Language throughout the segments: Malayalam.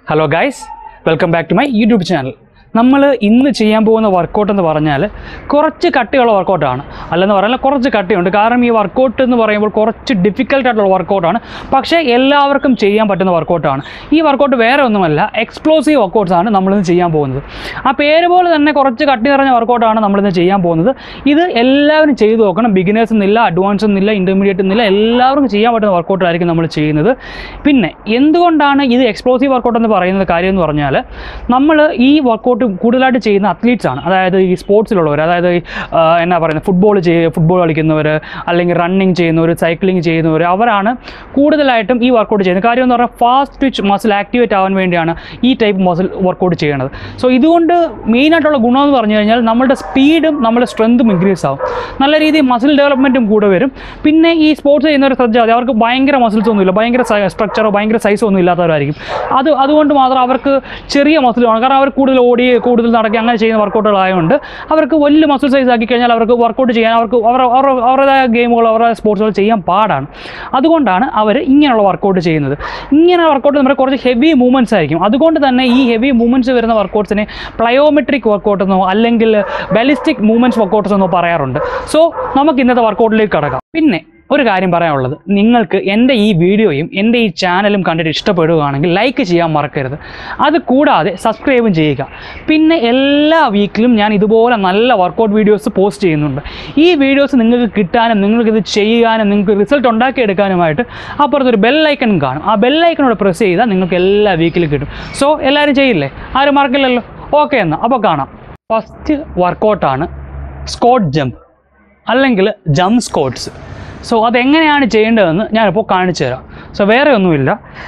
Hello guys, welcome back to my YouTube channel. നമ്മൾ ഇന്ന് ചെയ്യാൻ പോകുന്ന വർക്കൗട്ട് എന്ന് പറഞ്ഞാൽ കുറച്ച് കട്ടിയുള്ള വർക്കൗട്ടാണ്. അല്ലെന്ന് പറഞ്ഞാൽ കുറച്ച് കട്ടിയുണ്ട്. കാരണം ഈ വർക്കൗട്ട് എന്ന് പറയുമ്പോൾ കുറച്ച് ഡിഫിക്കൽട്ട് ആയിട്ടുള്ള വർക്കൗട്ടാണ്. പക്ഷേ എല്ലാവർക്കും ചെയ്യാൻ പറ്റുന്ന വർക്കൗട്ടാണ്. ഈ വർക്കൗട്ട് വേറെ ഒന്നുമല്ല, എക്സ്പ്ലോസീവ് വർക്കൗട്ട്സ് ആണ് നമ്മളിന്ന് ചെയ്യാൻ പോകുന്നത്. ആ പേര് പോലെ തന്നെ കുറച്ച് കട്ടി നിറഞ്ഞ വർക്കൗട്ടാണ് നമ്മളിന്ന് ചെയ്യാൻ പോകുന്നത്. ഇത് എല്ലാവരും ചെയ്തു നോക്കണം. ബിഗിനേഴ്സ് എന്നില്ല, അഡ്വാൻസ് എന്നില്ല, ഇൻ്റർമീഡിയറ്റ് എന്നില്ല, എല്ലാവർക്കും ചെയ്യാൻ പറ്റുന്ന വർക്കൗട്ടായിരിക്കും നമ്മൾ ചെയ്യുന്നത്. പിന്നെ എന്തുകൊണ്ടാണ് ഇത് എക്സ്പ്ലോസീവ് വർക്കൗട്ട് എന്ന് പറയുന്നത് കാര്യം എന്ന് പറഞ്ഞാൽ നമ്മൾ ഈ വർക്കൗട്ട് കൂടുതലായിട്ട് ചെയ്യുന്ന അത്ലീറ്റ്സ് ആണ്. അതായത് ഈ സ്പോർട്സിലുള്ളവർ, അതായത് എന്നാ പറയുന്നത് ഫുട്ബോൾ കളിക്കുന്നവർ, അല്ലെങ്കിൽ റണ്ണിങ് ചെയ്യുന്നവർ, സൈക്ലിംഗ് ചെയ്യുന്നവർ, അവരാണ് കൂടുതലായിട്ടും ഈ വർക്കൗട്ട് ചെയ്യുന്നത്. കാര്യം എന്ന് പറഞ്ഞാൽ ഫാസ്റ്റ് ട്വിച്ച് മസിൽ ആക്ടിവേറ്റ് ആവാൻ വേണ്ടിയാണ് ഈ ടൈപ്പ് മസിൽ വർക്കൗട്ട് ചെയ്യണത്. സോ ഇതുകൊണ്ട് മെയിനായിട്ടുള്ള ഗുണമെന്ന് പറഞ്ഞു കഴിഞ്ഞാൽ നമ്മുടെ സ്പീഡും നമ്മുടെ സ്ട്രെങ്തും ഇൻക്രീസ് ആവും, നല്ല രീതിയിൽ മസിൽ ഡെവലപ്മെൻറ്റും കൂടെ വരും. പിന്നെ ഈ സ്പോർട്സ് ചെയ്യുന്നവർ ശ്രദ്ധിച്ചാൽ മതി, അവർക്ക് ഭയങ്കര മസിൽസ് ഒന്നുമില്ല, ഭയങ്കര സ്ട്രക്ചറോ ഭയങ്കര സൈസോ ഒന്നും ഇല്ലാത്തവരായിരിക്കും. അതുകൊണ്ട് മാത്രം അവർക്ക് ചെറിയ മസിൽ വേണം. കാരണം അവർ കൂടുതൽ നടക്കുക അങ്ങനെ ചെയ്യുന്ന വർക്കൗട്ടുകളായതുകൊണ്ട് അവർക്ക് വലിയ മസിൽ സൈസ് ആക്കി കഴിഞ്ഞാൽ അവർക്ക് വർക്കൗട്ട് ചെയ്യാൻ അവരുടേതായ ഗെയിമുകൾ, അവരുടെ സ്പോർട്സുകൾ ചെയ്യാൻ പാടാണ്. അതുകൊണ്ടാണ് അവർ ഇങ്ങനെയുള്ള വർക്കൗട്ട് ചെയ്യുന്നത്. ഇങ്ങനെ വർക്കൗട്ട് നമ്മുടെ കുറച്ച് ഹെവി മൂവ്മെൻറ്റ്സ് ആയിരിക്കും. അതുകൊണ്ട് തന്നെ ഈ ഹെവി മൂവ്മെൻറ്റ്സ് വരുന്ന വർക്കൗട്ട്സിനെ പ്ലയോമെട്രിക് വർക്കൗട്ട് എന്നോ അല്ലെങ്കിൽ ബാലിസ്റ്റിക് മൂവ്മെൻറ്റ്സ് വർക്കൗട്ട്സ് എന്നോ പറയാറുണ്ട്. സോ നമുക്ക് ഇന്നത്തെ വർക്കൗട്ടിലേക്ക് കടക്കാം. പിന്നെ ഒരു കാര്യം പറയാനുള്ളത്, നിങ്ങൾക്ക് എൻ്റെ ഈ വീഡിയോയും എൻ്റെ ഈ ചാനലും കണ്ടിട്ട് ഇഷ്ടപ്പെടുകയാണെങ്കിൽ ലൈക്ക് ചെയ്യാൻ മറക്കരുത്. അത് കൂടാതെ സബ്സ്ക്രൈബും ചെയ്യുക. പിന്നെ എല്ലാ വീക്കിലും ഞാൻ ഇതുപോലെ നല്ല വർക്കൗട്ട് വീഡിയോസ് പോസ്റ്റ് ചെയ്യുന്നുണ്ട്. ഈ വീഡിയോസ് നിങ്ങൾക്ക് കിട്ടാനും നിങ്ങൾക്കിത് ചെയ്യാനും നിങ്ങൾക്ക് റിസൾട്ട് ഉണ്ടാക്കിയെടുക്കാനുമായിട്ട് അപ്പുറത്തൊരു ബെല്ലൈക്കൺ കാണും. ആ ബെല്ലൈക്കനോട് പ്രസ് ചെയ്താൽ നിങ്ങൾക്ക് എല്ലാ വീക്കിലും കിട്ടും. സോ എല്ലാവരും ചെയ്യില്ലേ? ആരും മറക്കില്ലല്ലോ. ഓക്കെ എന്നാൽ അപ്പോൾ കാണാം. ഫസ്റ്റ് വർക്കൗട്ടാണ് സ്ക്വാട്ട് ജമ്പ് അല്ലെങ്കിൽ ജംപ് സ്ക്വാട്ട്സ്. സോ അതെങ്ങനെയാണ് ചെയ്യേണ്ടതെന്ന് ഞാനിപ്പോൾ കാണിച്ചു തരാം. സോ വേറെ ഒന്നുമില്ല,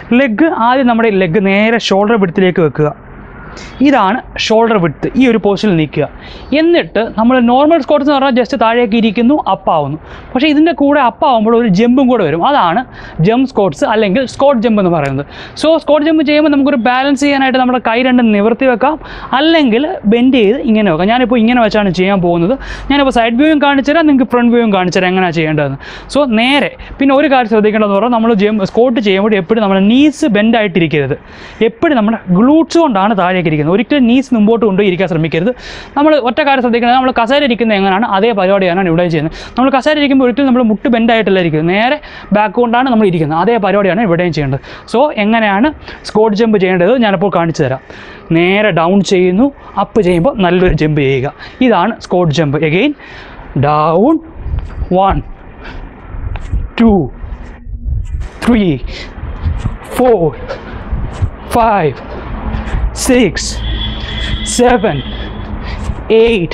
ആദ്യം നമ്മുടെ ലെഗ് നേരെ ഷോൾഡർ വിഡ്ത്തിലേക്ക് വെക്കുക. ഇതാണ് ഷോൾഡർ വിഡ്ത്ത്. ഈ ഒരു പൊസിഷനിൽ നിൽക്കുക. എന്നിട്ട് നമ്മൾ നോർമൽ സ്ക്വാട്ട്സ് എന്ന് പറഞ്ഞാൽ ജസ്റ്റ് താഴേക്ക് ഇരിക്കുന്നു, അപ്പാവുന്നു. പക്ഷേ ഇതിൻ്റെ കൂടെ അപ്പാവുമ്പോൾ ഒരു ജമ്പും കൂടെ വരും. അതാണ് ജംപ് സ്ക്വാട്ട്സ് അല്ലെങ്കിൽ സ്ക്വാട്ട് ജമ്പ് എന്ന് പറയുന്നത്. സോ സ്ക്വാട്ട് ജമ്പ് ചെയ്യുമ്പോൾ നമുക്കൊരു ബാലൻസ് ചെയ്യാനായിട്ട് നമ്മുടെ കൈ രണ്ടും നിവർത്തി വെക്കാം, അല്ലെങ്കിൽ ബെൻഡ് ചെയ്ത് ഇങ്ങനെ വെക്കാം. ഞാനിപ്പോൾ ഇങ്ങനെ വെച്ചാണ് ചെയ്യാൻ പോകുന്നത്. ഞാനിപ്പോൾ സൈഡ് വ്യൂയും കാണിച്ചു തരാം, നിങ്ങൾക്ക് ഫ്രണ്ട് വ്യൂയും കാണിച്ചു തരാം എങ്ങനെയാണ് ചെയ്യേണ്ടതെന്ന്. സോ നേരെ പിന്നെ ഒരു കാര്യം ശ്രദ്ധിക്കേണ്ടതെന്ന് പറഞ്ഞാൽ നമ്മൾ സ്ക്വാട്ട് ചെയ്യുമ്പോൾ എപ്പോഴും നമ്മുടെ നീസ് ബെൻഡ് ആയിട്ടിരിക്കരുത്. എപ്പോഴും നമ്മുടെ ഗ്ലൂട്ട്സ് കൊണ്ടാണ് താഴേക്ക് ഇരിക്കുന്നത്. ഒരിക്കലും നീസ് മുമ്പോട്ട് കൊണ്ടുപോയി ഇരിക്കാൻ ശ്രമിക്കരുത്. നമ്മൾ ഒറ്റ കാര്യം ശ്രദ്ധിക്കുന്നത്, നമ്മൾ കസേര ഇരിക്കുന്നത് എങ്ങനെയാണ് അതേ പരിപാടിയാണ് ഇവിടെ ചെയ്യുന്നത്. നമ്മൾ കസേര ഇരിക്കുമ്പോൾ ഒരിക്കലും നമ്മൾ മുട്ട് ബെൻഡായിട്ടല്ല ഇരിക്കുന്നത്, നേരെ ബാക്ക് കൊണ്ടാണ് നമ്മൾ ഇരിക്കുന്നത്. അതേ പരിപാടിയാണ് ഇവിടെയും ചെയ്യേണ്ടത്. സോ എങ്ങനെയാണ് സ്ക്വാട്ട് ജമ്പ് ചെയ്യേണ്ടത് ഞാനിപ്പോൾ കാണിച്ചു തരാം. നേരെ ഡൗൺ ചെയ്യുന്നു, അപ്പ് ചെയ്യുമ്പോൾ നല്ലൊരു ജമ്പ് ചെയ്യുക. ഇതാണ് squat jump. Again down, 1 2 3 4 5 6 7 8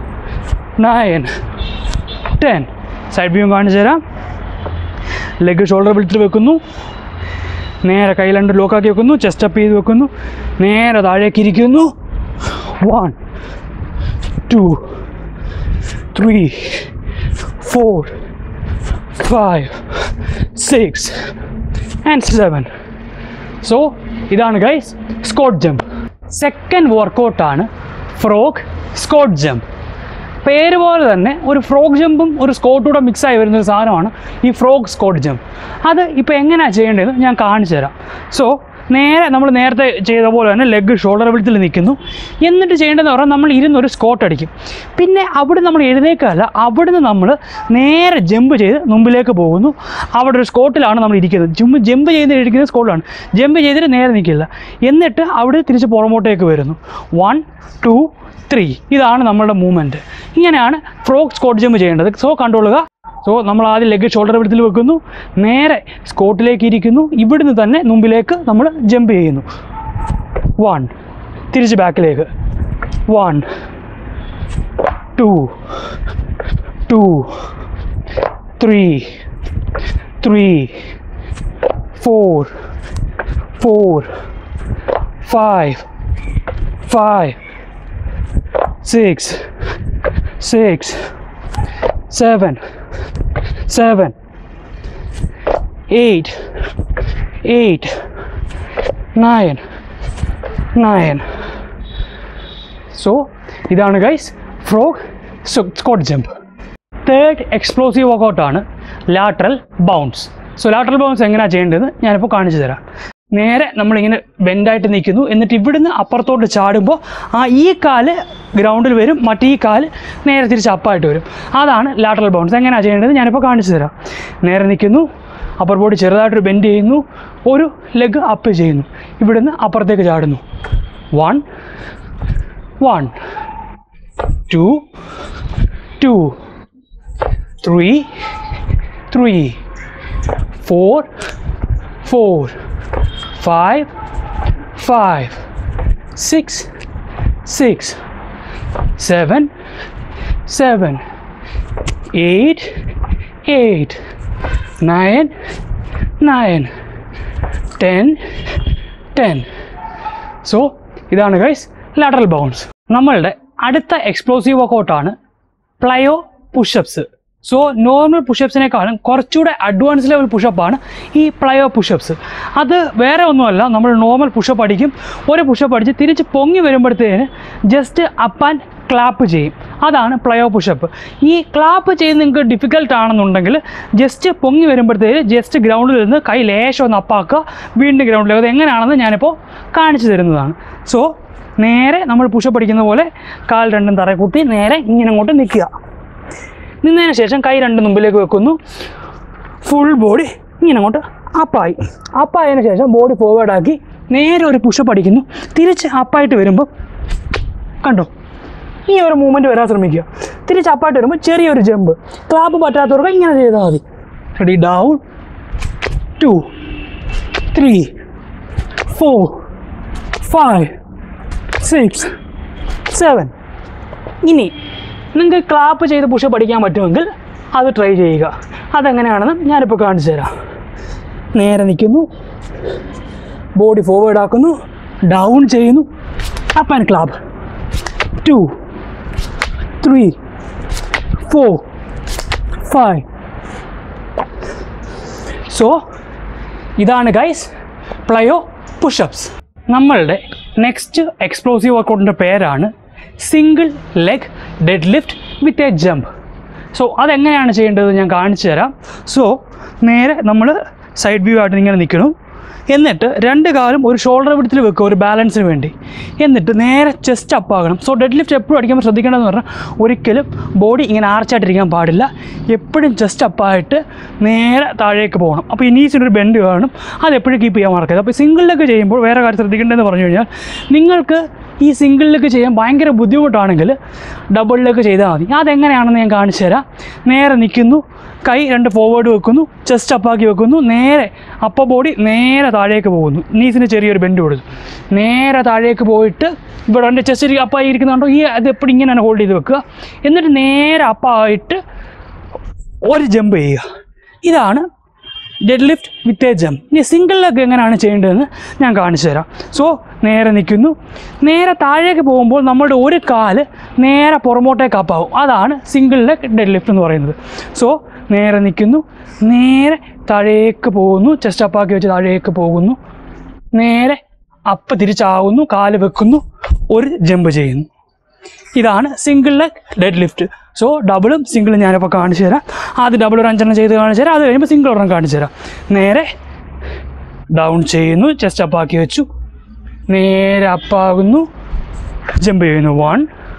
9 10. Side view കാണിച്ചു തരാം. ലെഗ് ഷോൾഡർ ബെൽറ്റിൽ വെക്കുന്നു, നേരെ കൈ രണ്ട് ലോക്കാക്കി വെക്കുന്നു, ചെസ്റ്റ് അപ്പ് ചെയ്ത് വെക്കുന്നു, നേരെ താഴേക്ക് ഇരിക്കുന്നു. 1 2 3 4 5 6 and 7. സോ ഇതാണ് ഗൈസ് സ്ക്വാട്ട് ജമ്പ്. സെക്കൻഡ് വർക്കൗട്ടാണ് ഫ്രോഗ് സ്ക്വാട്ട് ജമ്പ്. പേര് പോലെ തന്നെ ഒരു ഫ്രോഗ് ജമ്പും ഒരു സ്ക്വാട്ടൂടെ മിക്സായി വരുന്നൊരു സാധനമാണ് ഈ ഫ്രോഗ് സ്ക്വാട്ട് ജമ്പ്. അത് ഇപ്പോൾ എങ്ങനെയാണ് ചെയ്യേണ്ടതെന്ന് ഞാൻ കാണിച്ചു തരാം. സോ നമ്മൾ നേരത്തെ ചെയ്ത പോലെ തന്നെ ലെഗ് ഷോൾഡർ ബെൽറ്റിൽ നിൽക്കുന്നു. എന്നിട്ട് ചെയ്യേണ്ടതെന്ന് പറഞ്ഞാൽ നമ്മൾ ഇരുന്നൊരു സ്ക്വാട്ട് അടിക്കും. പിന്നെ അവിടെ നമ്മൾ എഴുന്നേക്കല്ല, അവിടുന്ന് നമ്മൾ നേരെ ജമ്പ് ചെയ്ത് മുമ്പിലേക്ക് പോകുന്നു. അവിടെ ഒരു സ്ക്വാട്ടിലാണ് നമ്മൾ ഇരിക്കുന്നത്. ജമ്പ് ചെയ്ത് ഇരിക്കുന്ന സ്ക്വാട്ടിലാണ്. ജമ്പ് ചെയ്തിട്ട് നേരെ നിൽക്കില്ല. എന്നിട്ട് അവിടെ തിരിച്ച് പുറമോട്ടേക്ക് വരുന്നു. 1 2 3. ഇതാണ് നമ്മളുടെ മൂവ്മെൻറ്റ്. ഇങ്ങനെയാണ് ഫ്രോഗ് സ്ക്വാട്ട് ജമ്പ് ചെയ്യേണ്ടത്. സോ കണ്ടുകൊള്ളുക. സോ നമ്മൾ ആദ്യം ലെഗ് ഷോൾഡർ ബെൽറ്റിൽ വെക്കുന്നു, നേരെ സ്ക്വാട്ടിലേക്ക് ഇരിക്കുന്നു, ഇവിടുന്ന് തന്നെ മുമ്പിലേക്ക് നമ്മൾ ജമ്പ് ചെയ്യുന്നു. 1 തിരിച്ച് ബാക്കിലേക്ക്. 1 2 2 3 3 4 4 5 5 6 6 7 7 8 8 9 9. സോ ഇതാണ് guys frog squat jump. Third explosive വർക്കൗട്ടാണ് lateral bounce. So lateral bounce എങ്ങനെയാണ് ചെയ്യേണ്ടത് ഞാനിപ്പോൾ കാണിച്ചു തരാം. നേരെ നമ്മളിങ്ങനെ ബെൻഡായിട്ട് നിൽക്കുന്നു. എന്നിട്ട് ഇവിടുന്ന് അപ്പുറത്തോട്ട് ചാടുമ്പോൾ ഈ കാല് ഗ്രൗണ്ടിൽ വരും, മറ്റേ ഈ കാല് നേരെ തിരിച്ച് അപ്പായിട്ട് വരും. അതാണ് ലാറ്ററൽ ബൗൺസ്. എങ്ങനെയാണ് ചെയ്യേണ്ടത് ഞാനിപ്പോൾ കാണിച്ചു തരാം. നേരെ നിൽക്കുന്നു, അപ്പർ ബോഡി ചെറുതായിട്ടൊരു ബെൻഡ് ചെയ്യുന്നു, ഒരു ലെഗ് അപ്പ് ചെയ്യുന്നു, ഇവിടുന്ന് അപ്പുറത്തേക്ക് ചാടുന്നു. 1 1 2 2 3 3 4 4 5 5 6 6 7 7 8 8 9 9 10 10. സോ ഇതാണ് ഗൈസ് ലാറ്ററൽ ബൗൺസ്. നമ്മളുടെ അടുത്ത എക്സ്പ്ലോസീവ് വർക്കൗട്ടാണ് പ്ലയോ പുഷപ്സ്. സോ നോർമൽ പുഷപ്സിനേക്കാളും കുറച്ചുകൂടെ അഡ്വാൻസ് ലെവൽ പുഷപ്പാണ് ഈ പ്ലയോ പുഷപ്സ്. അത് വേറെ ഒന്നുമല്ല, നമ്മൾ നോർമൽ പുഷപ്പ് അടിക്കും, ഒരു പുഷപ്പ് അടിച്ച് തിരിച്ച് പൊങ്ങി വരുമ്പോഴത്തേന് ജസ്റ്റ് അപ്പ് ആൻഡ് ക്ലാപ്പ് ചെയ്യും. അതാണ് പ്ലയോ പുഷപ്പ്. ഈ ക്ലാപ്പ് ചെയ്ത് നിങ്ങൾക്ക് ഡിഫിക്കൽട്ട് ആണെന്നുണ്ടെങ്കിൽ ജസ്റ്റ് പൊങ്ങി വരുമ്പോഴത്തേന് ജസ്റ്റ് ഗ്രൗണ്ടിൽ നിന്ന് കൈ ലേശം ഒന്ന് അപ്പാക്കുക, വീണ്ടും ഗ്രൗണ്ടിലേക്ക്. അത് എങ്ങനെയാണെന്ന് ഞാനിപ്പോൾ കാണിച്ചു തരുന്നതാണ്. സോ നേരെ നമ്മൾ പുഷപ്പ് അടിക്കുന്ന പോലെ കാൽ രണ്ടും തറ കൂട്ടി നേരെ ഇങ്ങനെ അങ്ങോട്ട് നിൽക്കുക. നിന്നതിന് ശേഷം കൈ രണ്ടും മുമ്പിലേക്ക് വെക്കുന്നു, ഫുൾ ബോഡി ഇങ്ങനെ അങ്ങോട്ട് അപ്പായതിനു ശേഷം ബോഡി ഫോർവേഡാക്കി നേരെ ഒരു പുഷപ്പ് അടിക്കുന്നു. തിരിച്ച് അപ്പായിട്ട് വരുമ്പോൾ കണ്ടോ, ഈ ഒരു മൂവ്മെൻറ്റ് വരാൻ ശ്രമിക്കുക. തിരിച്ച് അപ്പായിട്ട് വരുമ്പോൾ ചെറിയൊരു ജമ്പ്. ക്ലാപ്പ് പറ്റാത്തവർക്ക് ഇങ്ങനെ ചെയ്താൽ മതി. Ready, down 2 3 4 5 6 7. ഇനി നിങ്ങൾക്ക് ക്ലാപ്പ് ചെയ്ത് പുഷപ്പ് പഠിക്കാൻ പറ്റുമെങ്കിൽ അത് ട്രൈ ചെയ്യുക. അതെങ്ങനെയാണെന്ന് ഞാനിപ്പോൾ കാണിച്ചു തരാം. നേരെ നിൽക്കുന്നു, ബോഡി ഫോർവേഡ് ആക്കുന്നു, ഡൗൺ ചെയ്യുന്നു, അപ്പ് ആൻഡ് ക്ലാപ്പ് 2 3 4 5. സോ ഇതാണ് ഗൈസ് പ്ലയോ പുഷപ്സ്. നമ്മളുടെ നെക്സ്റ്റ് എക്സ്പ്ലോസീവ് വർക്കൗട്ടിൻ്റെ പേരാണ് single leg dead lift with a jump. So അതെങ്ങനെയാണ് ചെയ്യേണ്ടത് ഞാൻ കാണിച്ചു തരാം. സോ നേരെ നമ്മൾ സൈഡ് വ്യൂ ആയിട്ട് ഇങ്ങനെ നിൽക്കണം. എന്നിട്ട് രണ്ട് കാലും ഒരു ഷോൾഡർ വിഡ്ത്തിൽ വെക്കുക, ഒരു ബാലൻസിന് വേണ്ടി. എന്നിട്ട് നേരെ ചെസ്റ്റ് അപ്പ് ആകണം. സോ ഡെഡ് ലിഫ്റ്റ് എപ്പോഴും അടിക്കുമ്പോൾ ശ്രദ്ധിക്കേണ്ടതെന്ന് പറഞ്ഞാൽ ഒരിക്കലും ബോഡി ഇങ്ങനെ ആർച്ചായിട്ടിരിക്കാൻ പാടില്ല. എപ്പോഴും ചെസ്റ്റ് അപ്പായിട്ട് നേരെ താഴേക്ക് പോകണം. അപ്പോൾ ഈ നീസിനൊരു ബെൻഡ് കാണും, അതെപ്പോഴും കീപ്പ് ചെയ്യാൻ മറക്കരുത്. അപ്പോൾ സിംഗിൾ ലെഗ് ചെയ്യുമ്പോൾ വേറെ കാര്യം ശ്രദ്ധിക്കേണ്ടതെന്ന് പറഞ്ഞു കഴിഞ്ഞാൽ, നിങ്ങൾക്ക് ഈ സിംഗിൾ ലെഗ് ചെയ്യാൻ ഭയങ്കര ബുദ്ധിമുട്ടാണെങ്കിൽ ഡബിൾ ലെഗ് ചെയ്താൽ മതി. അതെങ്ങനെയാണെന്ന് ഞാൻ കാണിച്ചു തരാം. നേരെ നിൽക്കുന്നു, കൈ രണ്ട് ഫോർവേഡ് വെക്കുന്നു, ചെസ്റ്റ് അപ്പാക്കി വെക്കുന്നു, നേരെ അപ്പർ ബോഡി നേരെ താഴേക്ക് പോകുന്നു, നീസിന് ചെറിയൊരു ബെൻഡ് കൊടുക്കും. നേരെ താഴേക്ക് പോയിട്ട് ഇവിടെ എൻ്റെ ചെസ്റ്റ് അപ്പായി ഇരിക്കുന്നുണ്ടോ, ഈ അത് എപ്പോഴും ഇങ്ങനെ തന്നെ ഹോൾഡ് ചെയ്ത് വെക്കുക. എന്നിട്ട് നേരെ അപ്പായിട്ട് ഒരു ജമ്പ് ചെയ്യുക. ഇതാണ് dead lift with a jump. ഇനി സിംഗിൾ ലെഗ് എങ്ങനെയാണ് ചെയ്യേണ്ടതെന്ന് ഞാൻ കാണിച്ചു തരാം. സോ നേരെ നിൽക്കുന്നു, നേരെ താഴേക്ക് പോകുമ്പോൾ നമ്മുടെ ഒരു കാല് നേരെ പുറമോട്ടേക്ക് അപ്പാവും. അതാണ് സിംഗിൾ ലെഗ് ഡെഡ് ലിഫ്റ്റ് എന്ന് പറയുന്നത്. സോ നേരെ നിൽക്കുന്നു, നേരെ താഴേക്ക് പോകുന്നു, ചെസ്റ്റ് അപ്പാക്കി വെച്ച് താഴേക്ക് പോകുന്നു, നേരെ അപ്പ് തിരിച്ചാവുന്നു, കാല് വെക്കുന്നു, ഒരു ജമ്പ് ചെയ്യുന്നു. ഇതാണ് single leg dead lift. So ഡബിളും സിംഗിളും ഞാനിപ്പോൾ കാണിച്ചു തരാം. ആദ്യം ഡബിൾ ഒരു 5 എണ്ണം ചെയ്ത് കാണിച്ചു തരാം. അത് കഴിയുമ്പോൾ സിംഗിൾ ഒരെണ്ണം കാണിച്ചു തരാം. നേരെ ഡൗൺ ചെയ്യുന്നു, ചെസ്റ്റ് അപ്പാക്കി വെച്ചു, നേരെ അപ്പാകുന്നു, ജമ്പ് ചെയ്യുന്നു. 1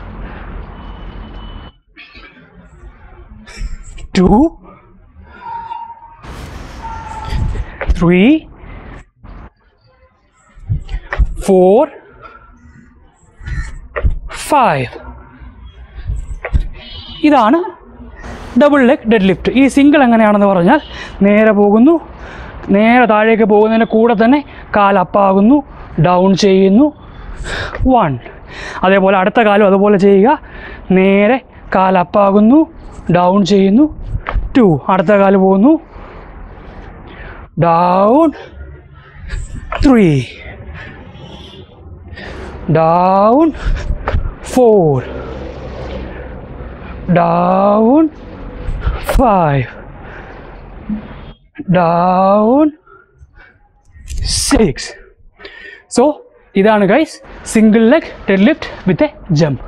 2 3 4 5. ഇതാണ് ഡബിൾ ലെഗ് ഡെഡ് ലിഫ്റ്റ്. ഈ സിംഗിൾ എങ്ങനെയാണെന്ന് പറഞ്ഞാൽ, നേരെ പോകുന്നു, നേരെ താഴേക്ക് പോകുന്നതിൻ്റെ കൂടെ തന്നെ കാലപ്പാകുന്നു, ഡൗൺ ചെയ്യുന്നു, 1. അതേപോലെ അടുത്ത കാലം അതുപോലെ ചെയ്യുക. നേരെ കാലപ്പാകുന്നു, ഡൗൺ ചെയ്യുന്നു, 2. അടുത്ത കാല് പോകുന്നു, down, 3, down, 4, down, 5, down, 6. So ഇതാണ് guys single leg dead lift with a jump.